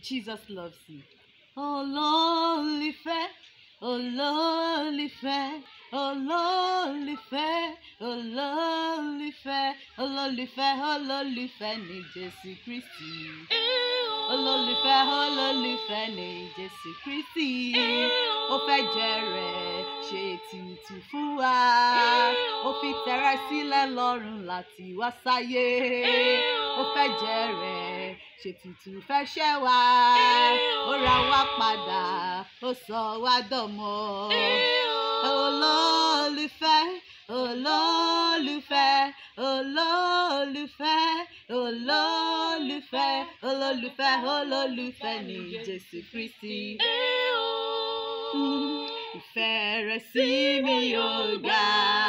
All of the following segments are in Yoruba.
Jesus loves you. Olólùfẹ́, olólùfẹ́, olólùfẹ́, olólùfẹ́, olólùfẹ́, olólùfẹ́ ni Jésù Kristi. Olólùfẹ́, olólùfẹ́ ni Jésù Kristi. Ó fẹ́ jẹ̀rẹ̀ ṣe ètùtù fún wa. Ó fi tẹ̀rẹ̀ sílẹ̀ lọ́run láti wá sáyé. Ó fẹ́ jẹ̀rẹ̀ ṣe ètùtù fẹ́ ṣẹ́ wa. Ó ra wá padà, ó sọ wá dọmọ. Olólùfẹ́, olólùfẹ́, olólùfẹ́, olólùfẹ́, olólùfẹ́, olólùfẹ́ ni Jésù Kristi. Ìfẹ́ rẹ̀ sí mi ò ga,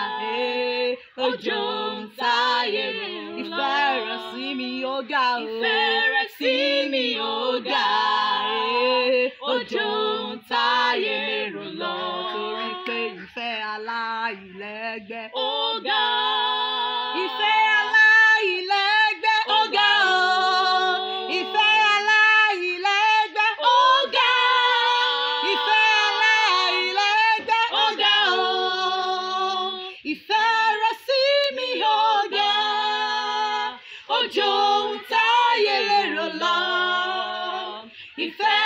ojú ń táyé rẹ̀. Ìfẹ́ rẹ̀ sí mi ò ga, ìfẹ́ rẹ̀ sí mi ò ga, ojú ń táyé lérò lọ. Torí pé ìfẹ́ aláìlẹ́gbẹ́ ó ga. Ìfẹ́ aláìlẹ́gbẹ́ ó ga o. Ìfẹ́ aláìlẹ́gbẹ́ ó ga. Ìfẹ́ aláìlẹ́gbẹ́ ó ga o. Ìfẹ́ rẹ̀ sí mi ó ga. Ojú ń táyé lérò lọ. Ìfẹ́